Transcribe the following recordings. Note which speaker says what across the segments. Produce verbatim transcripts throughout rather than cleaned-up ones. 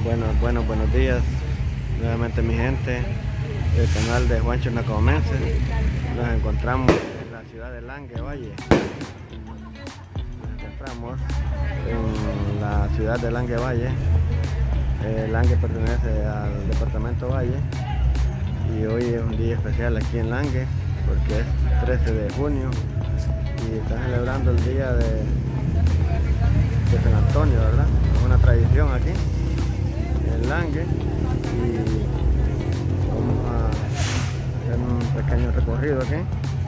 Speaker 1: Bueno, bueno, buenos días nuevamente mi gente del canal de Juancho Nacomense. Nos encontramos en la ciudad de Langue, Valle. Nos encontramos en la ciudad de Langue, Valle. Eh, Langue pertenece al departamento Valle y hoy es un día especial aquí en Langue porque es trece de junio y están celebrando el día de, de San Antonio, ¿verdad? Es una tradición aquí en Langue y vamos a hacer un pequeño recorrido aquí.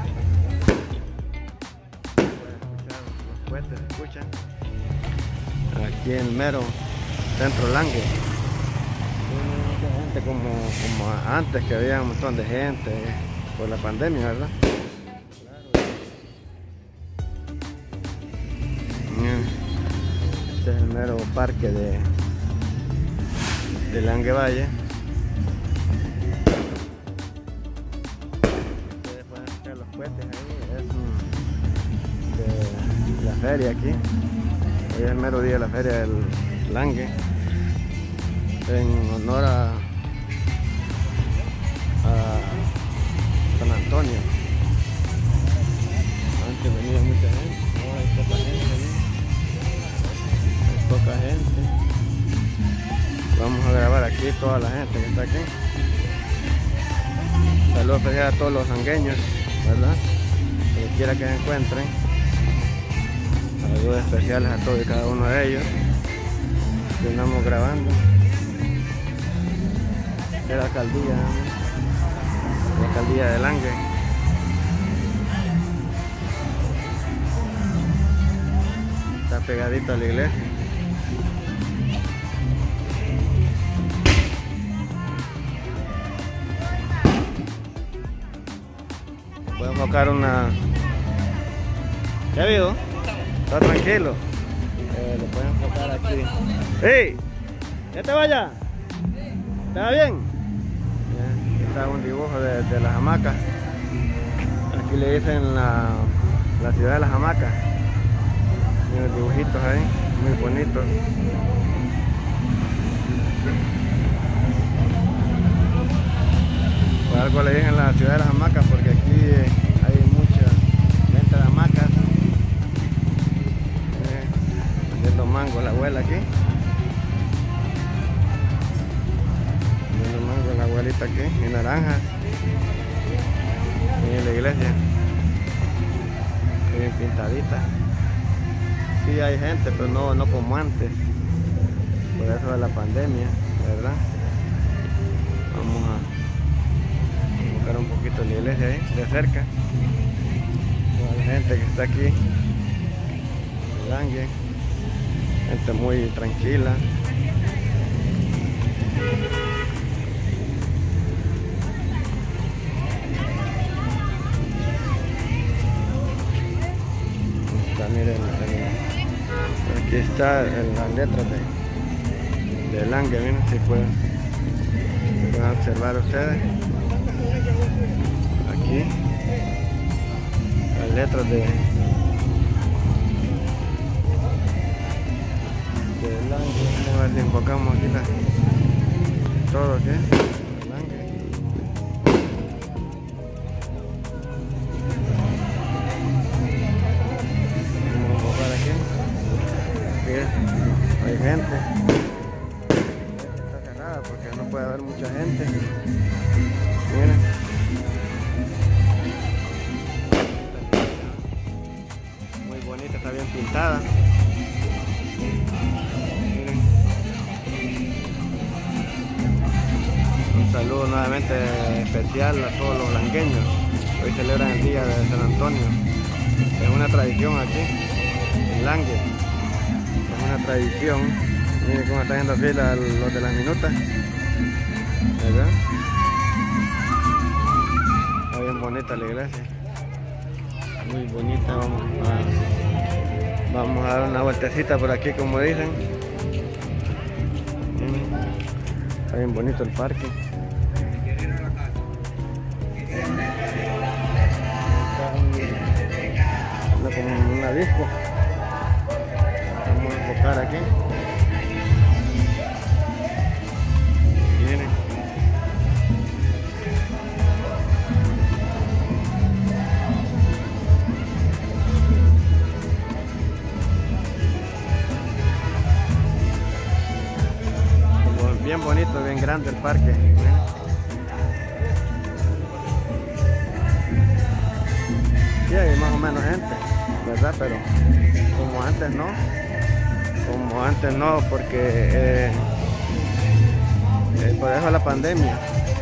Speaker 1: Pueden escuchar los cohetes, se escuchan aquí en el mero centro Langue. Mucha gente como, como antes, que había un montón de gente por la pandemia, ¿verdad? Este es el mero parque de de Langue Valle. Ustedes pueden ver los cohetes ahí, es de la feria aquí. Hoy es el mero día de la feria del Langue en honor a, a San Antonio. Antes venía mucha gente, ahora hay poca gente, ¿no? Hay poca gente. Vamos a grabar aquí toda la gente que está aquí. Saludos especiales a todos los sangueños, ¿verdad? Donde quiera que se encuentren. Saludos especiales a todos y cada uno de ellos. Que andamos grabando. De la alcaldía, ¿no? La alcaldía de Langue. Está pegadito a la iglesia. Voy a enfocar una... ¿Qué ha habido? Está tranquilo. Eh, lo pueden enfocar aquí. ¡Hey! ¿Ya te vaya? ¿Está bien? Ya, aquí está un dibujo de, de las hamacas. Aquí le dicen la, la ciudad de las hamacas. Tiene dibujitos ahí, muy bonitos. Por algo le dicen la ciudad de las hamacas porque aquí eh, hay mucha venta de hamacas. Eh, vendiendo mango la abuela aquí. Vendiendo mango la abuelita aquí. Y naranjas. Y en la iglesia. Bien pintadita. Sí hay gente, pero no, no como antes. Por eso de la pandemia, ¿verdad? Vamos a un poquito la iglesia ahí, de cerca. Toda la gente que está aquí en Langue, gente muy tranquila. Está, miren, aquí está en las letras de, de Langue, miren si pueden, pueden observar ustedes. Aquí las letras de de Langue. Vamos a ver si enfocamos aquí la, todo aquí Langue. Vamos a enfocar aquí. Aquí hay gente. Está cerrada porque no puede haber mucha gente. Miren. Está bien pintada. Miren. Un saludo nuevamente especial a todos los langueños. Hoy celebran el día de San Antonio. Es una tradición aquí en Langue. Es una tradición. Miren cómo están haciendo fila los de las minutas, ¿verdad? Está bien bonita la iglesia. Muy bonita. Vamos a Vamos a dar una vueltecita por aquí, como dicen. Está bien bonito el parque. Está como una disco. Vamos a enfocar aquí. bien bonito, bien grande el parque. Sí, hay más o menos gente, ¿verdad? Pero como antes no, como antes no, porque eh, eh, por eso la pandemia.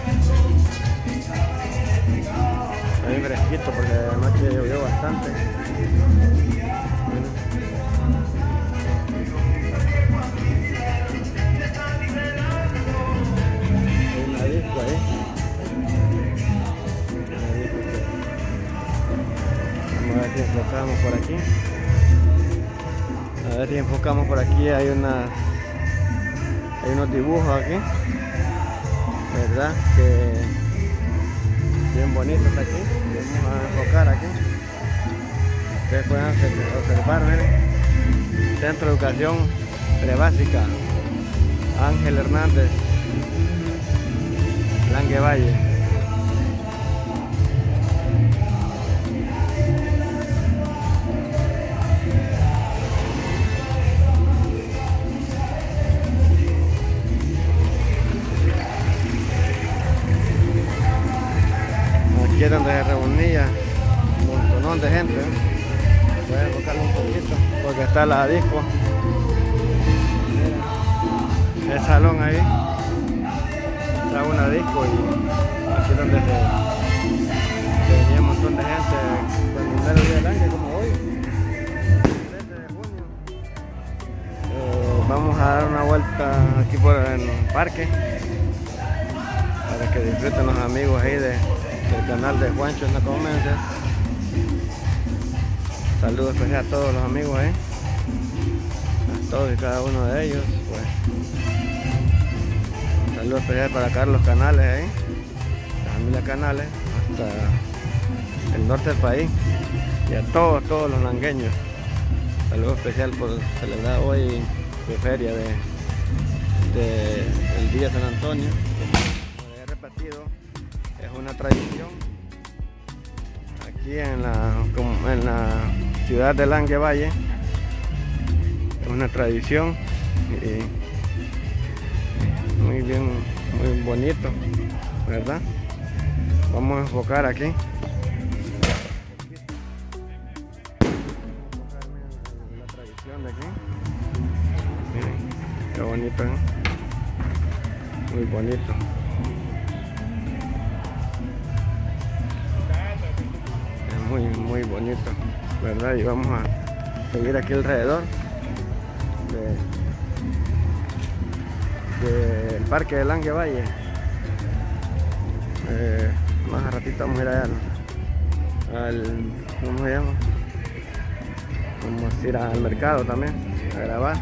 Speaker 1: Hay fresquito porque anoche llovió bastante. Hay una disco ahí. Vamos a ver si enfocamos por aquí. A ver si enfocamos por aquí. Hay unas, hay unos dibujos aquí, ¿verdad? Que bien bonitos aquí. Vamos a enfocar aquí. Ustedes pueden observar, miren. Centro de Educación Prebásica Ángel Hernández, Languevalle. Aquí es donde se reunía un montón de gente, ¿eh? Voy a enfocarlo un poquito porque está la disco. Mira, el salón ahí está una disco y aquí es donde se venía un montón de gente con el primer día del año como hoy, trece de junio. Eh, vamos a dar una vuelta aquí por el parque para que disfruten los amigos ahí de del canal de Juancho en la Comencia. Saludos especial a todos los amigos ahí, a todos y cada uno de ellos. Pues saludos especial para Carlos Canales ahí, la familia Canales hasta el norte del país, y a todos todos los langueños. Saludos especial por celebrar hoy de feria de, de el día San Antonio. Como he repetido, es una tradición aquí en la, en la ciudad de Languevalle. Es una tradición y muy bien, muy bonito, ¿verdad? Vamos a enfocar aquí. La tradición de aquí. Miren, qué bonito, ¿eh? Muy bonito. Muy, muy bonito, ¿verdad? Y vamos a seguir aquí alrededor del de, de parque de Languevalle. Eh, más a ratito vamos a ir allá al, al ¿cómo se llama? Vamos a ir al mercado también a grabar.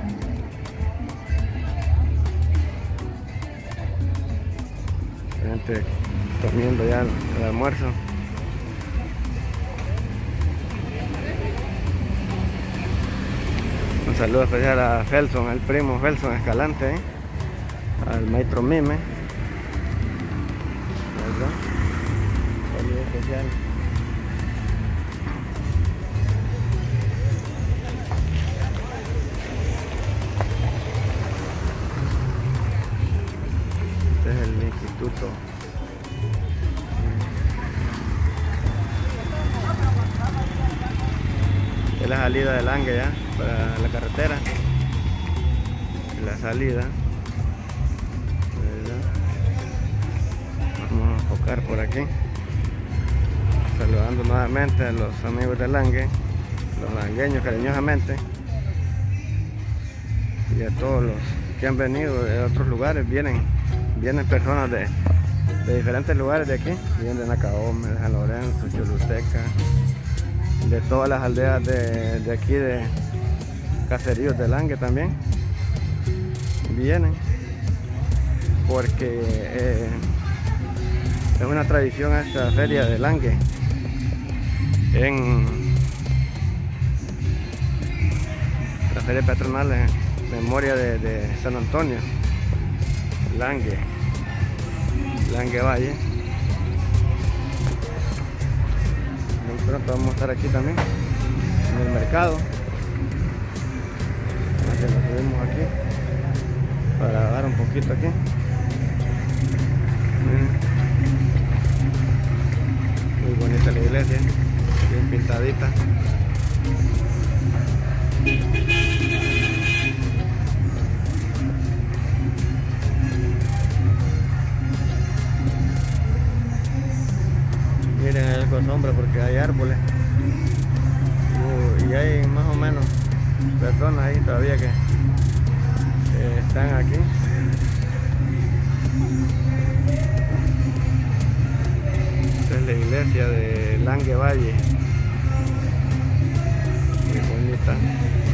Speaker 1: La gente comiendo ya el, el almuerzo. Un saludo especial a Felson, el primo Felson Escalante, ¿eh? Al maestro Mime, ¿verdad? Saludo especial. Este es el instituto. Es la salida de Langue ya para la carretera, la salida, ¿verdad? Vamos a enfocar por aquí, saludando nuevamente a los amigos de Langue, los langueños cariñosamente, y a todos los que han venido de otros lugares. Vienen vienen personas de, de diferentes lugares de aquí, vienen de Nacaome, de San Lorenzo, Choluteca, de todas las aldeas de, de aquí, de caseríos de Langue también vienen, porque eh, es una tradición esta feria de Langue en la feria patronal en memoria de, de San Antonio, Langue, Languevalle. Muy pronto vamos a estar aquí también en el mercado. Así nos subimos aquí para dar un poquito aquí. iglesia, bien pintadita. Miren el sombra porque hay árboles uh, y hay más o menos personas ahí todavía que eh, están aquí. Esta es la iglesia de Langue Valle, muy bonita.